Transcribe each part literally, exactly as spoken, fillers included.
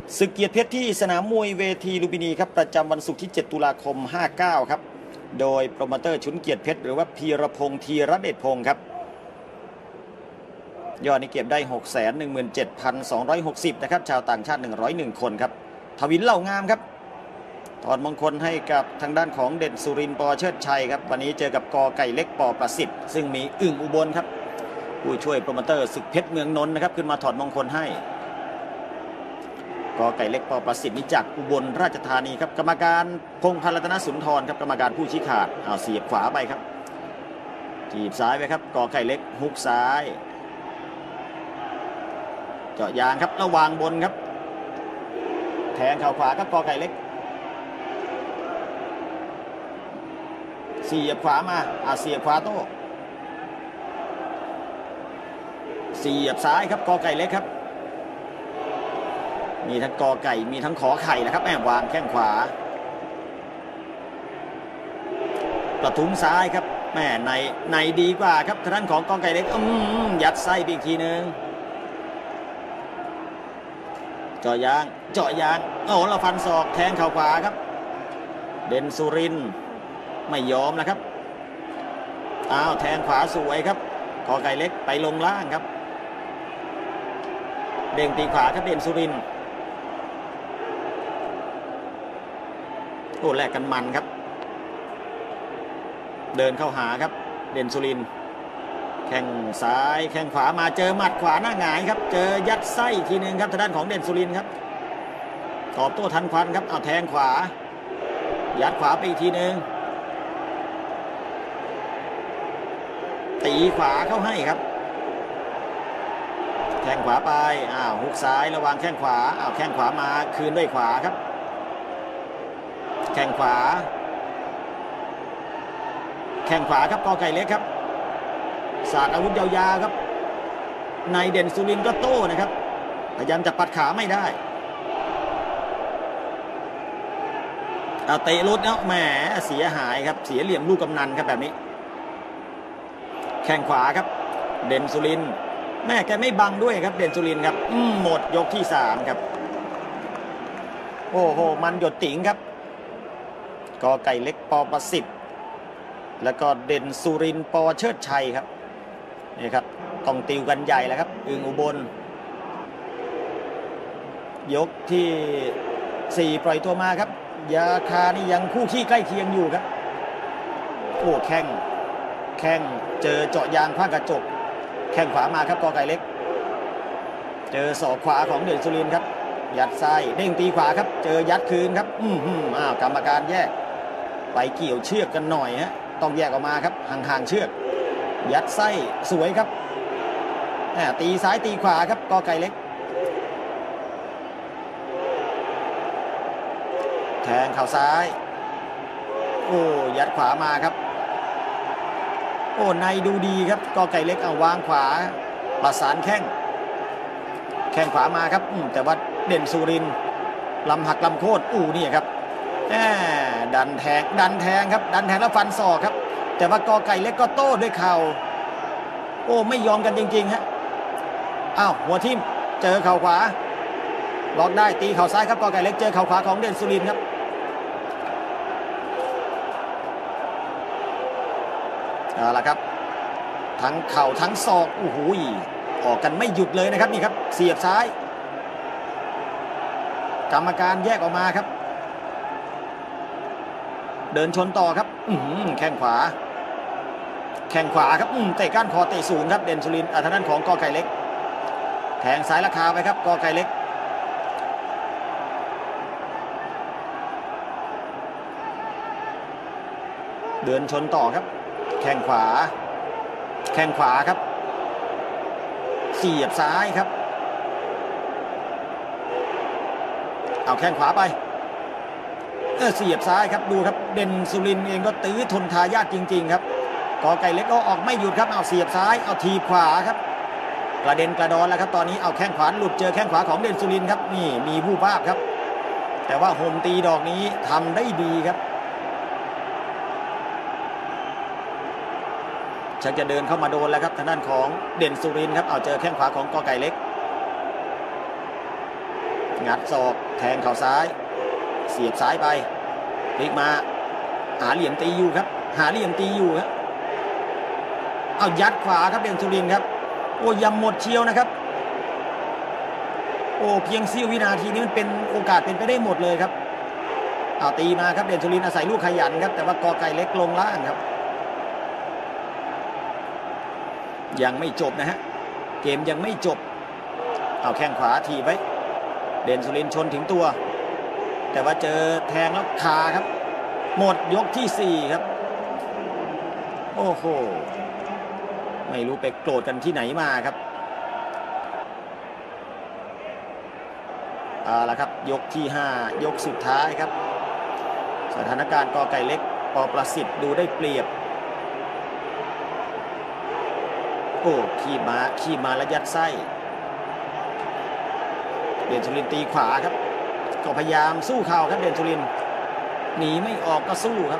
ศึกเกียรติเพชรที่สนามมวยเวทีลุมพินีครับประจำวันศุกร์ที่เจ็ดตุลาคมห้าเก้าครับโดยโปรโมเตอร์ชุนเกียรติเพชรหรือว่าพีรพงษ์ธีรเดชพงศ์ครับยอดนี้เก็บได้ หกแสนหนึ่งหมื่นเจ็ดพันสองร้อยหกสิบ นะครับชาวต่างชาติหนึ่งร้อยเอ็ดคนครับทวินเหล่างามครับถอดมงคลให้กับทางด้านของเด่นสุรินทร์ ปอเชิดชัยครับวันนี้เจอกับกอไก่เล็ก ปอประสิทธิ์ซึ่งมีอึ่งอุบลครับผู้ช่วยโปรโมเตอร์ศึกเพชรเมืองนนท์นะครับขึ้นมาถอดมงคลให้กอไก่เล็ก ปอประสิทธิ์นี้จากอุบลราชธานีครับกรรมการพงษ์พันธ์รัตนสุนทรครับกรรมการผู้ชี้ขาดเอาเสียบขวาไปครับจีบซ้ายไปครับกอไก่เล็กฮุกซ้ายเจาะยางครับระวางบนครับแทงเข่าขวาครับกอไก่เล็กเสียบขวามาอาเสียบขวาโต้เสียบซ้ายครับกอไก่เล็กครับมีทั้งกอไก่มีทั้งขอไข่นะครับแอบวางแข้งขวากระทุ้งซ้ายครับแม่ในในดีกว่าครับทางด้านของกอไก่เล็กอืมยัดไส้ไปอีกทีนึงเจาะยางเจาะยางโอ้เราฟันศอกแทงเข่าขวาครับเด่นสุรินทร์ไม่ยอมนะครับอ้าวแทงขวาสวยครับกอไก่เล็กไปลงล่างครับเด้งตีขวาครับเด่นสุรินทร์โอ้แลกกันมันครับเดินเข้าหาครับเด่นสุรินทร์แข้งซ้ายแข้งขวามาเจอหมัดขวาหน้าหงายครับเจอยัดไส้ทีนึงครับทางด้านของเด่นสุรินทร์ครับตอบโต้ทันควันครับเอาแทงขวายัดขวาไปอีกทีนึงตีขวาเข้าให้ครับแข้งขวาไปอ้าวฮุกซ้ายระวังแข้งขวาอ้าวแข้งขวามาคืนด้วยขวาครับแข้งขวาแข้งขวาครับกอไก่เล็กครับศาสตร์อาวุธยาวๆครับในเด่นสุรินทร์ก็โต้นะครับพยายามจะปัดขาไม่ได้เอาเตะลุดเนาะแหมเสียหายครับเสียเหลี่ยมลูกกำนันครับแบบนี้แข้งขวาครับเด่นสุรินทร์แม่แกไม่บังด้วยครับเด่นสุรินทร์ครับหมดยกที่สามครับโอ้โหมันหยดติ๋งครับกอไก่เล็ก ปอประสิทธิ์แล้วก็เด่นสุรินทร์ ปอเชิดชัยครับนี่ครับต้องติวกันใหญ่แล้วครับอึ่งอุบลยกที่สี่ปล่อยตัวมาครับยาคานี่ยังคู่ขี้ใกล้เคียงอยู่ครับโอ้แข้งแข้งเจอเจาะยางผ้ากระจกแข้งขวามาครับกอไก่เล็กเจอศอกขวาของเด่นสุรินทร์ครับยัดไส้เด้งตีขวาครับเจอยัดคืนครับอืมอ้าวกรรมการแยกไปเกี่ยวเชือกกันหน่อยฮะต้องแยกออกมาครับห่างๆเชือกยัดไส้สวยครับตีซ้ายตีขวาครับกอไก่เล็กแทงเข่าซ้ายโอ้ยัดขวามาครับโอ้ในดูดีครับกอไก่เล็กเอาวางขวาประสานแข้งแข้งขวามาครับแต่ว่าเด่นสุรินทร์ลำหักลำโค่นอู้นี่ครับดันแทงดันแทงครับดันแทงแล้วฟันศอกครับแต่ว่ากอไก่เล็กก็โต้ด้วยเข่าโอ้ไม่ยอมกันจริงๆฮะอ้าวหัวทิ่มเจอเข่าขวาล็อกได้ตีเข่าซ้ายครับกอไก่เล็กเจอเข่าขวาของเด่นสุรินทร์ครับเอาละครับทั้งเข่าทั้งศอกโอ้โหออกกันไม่หยุดเลยนะครับนี่ครับเสียบซ้ายกรรมการแยกออกมาครับเดินชนต่อครับแข้งขวาแข้งขวาครับเตะก้านคอเตะสูงครับเด่นสุรินทร์ทางด้านของกอไก่เล็กแทงซ้ายราคาไปครับกอไก่เล็กเดินชนต่อครับแข้งขวาแข้งขวาครับเสียบซ้ายครับเอาแข้งขวาไปเออเสียบซ้ายครับดูครับเด่นสุรินทร์เองก็ตื้อทนทายาทจริงๆครับกอไก่เล็กก็ออกไม่หยุดครับเอาเสียบซ้ายเอาทีขวาครับกระเด็นกระดอนแล้วครับตอนนี้เอาแข้งขวาหลุดเจอแข้งขวาของเด่นสุรินทร์ครับนี่มีผู้ภาพครับแต่ว่าโฮมตีดอกนี้ทำได้ดีครับชักจะเดินเข้ามาโดนแล้วครับทางด้านของเด่นสุรินทร์ครับเอาเจอแข้งขวาของกอไก่เล็กงัดศอกแทงเข่าซ้ายเสียบซ้ายไปพลิกมาหาเหลี่ยมตีอยู่ครับหาเหลี่ยมตีอยู่ครับเอายัดขวาครับเด่นสุรินทร์ครับโอ้ยำหมดเชียวนะครับโอ้เพียงเสี้ยววินาทีนี้มันเป็นโอกาสเป็นไปได้หมดเลยครับเอาตีมาครับเด่นสุรินทร์อาศัยลูกขยันครับแต่ว่ากอไก่เล็กลงล่างครับยังไม่จบนะฮะเกมยังไม่จบเอาแข้งขวาทีไว้เด่นสุรินทร์ชนถึงตัวแต่ว่าเจอแทงแล้วคาครับหมดยกที่สี่ครับโอ้โหไม่รู้ไปโกรธกันที่ไหนมาครับเอาละครับยกที่ห้ายกสุดท้ายครับสถานการณ์กอไก่เล็กปอประสิทธิ์ดูได้เปรียบโอ้ขี่มาขี่มาแล้วยัดไส้เด่นสุรินทร์ตีขวาครับก็พยายามสู้เข่าครับเด่นสุรินทร์หนีไม่ออกก็สู้ครับ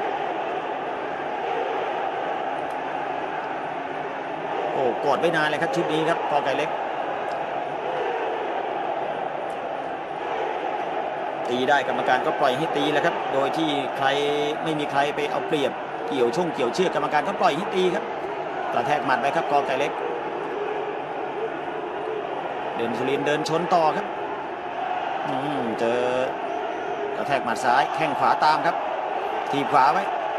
โอ้กดไว้นานเลยครับชุดนี้ครับกอไก่เล็กตีได้กรรมการก็ปล่อยให้ตีแล้วครับโดยที่ใครไม่มีใครไปเอาเปรียบเกี่ยวช่วงเกี่ยวเชือกกรรมการก็ปล่อยให้ตีครับกระแทกหมัดไปครับกอไก่เล็กเด่นสุรินทร์เดินชนต่อครับอืมเจอกระแทกหมัดซ้ายแข้งขวาตามครับทีขวาไว้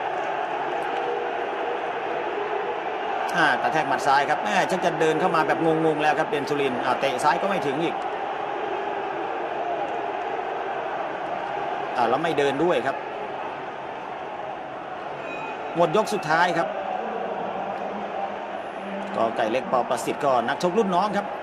อ่ากระแทกหมัดซ้ายครับแม่ชักจะเดินเข้ามาแบบงงๆแล้วครับเด่นสุรินทร์อ่าเตะซ้ายก็ไม่ถึงอีกอ่าแล้วไม่เดินด้วยครับหมดยกสุดท้ายครับกอไก่เล็กปอประสิทธิ์ก็นักชกรุ่นน้องครับ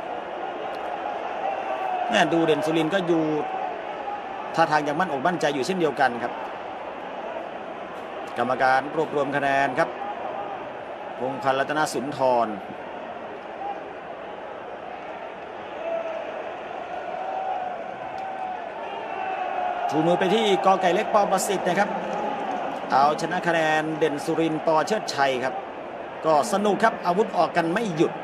แม่ดูเด่นสุรินทร์ก็อยู่ท่าทางยังมั่นอกมั่นใจอยู่เช่นเดียวกันครับกรรมการรวบรวมคะแนนครับพงษ์พันธ์รัตนสุนทรชูมือไปที่กอไก่เล็กปอประสิทธิ์นะครับเอาชนะคะแนนเด่นสุรินทร์ปอเชิดชัยครับก็สนุกครับอาวุธออกกันไม่หยุด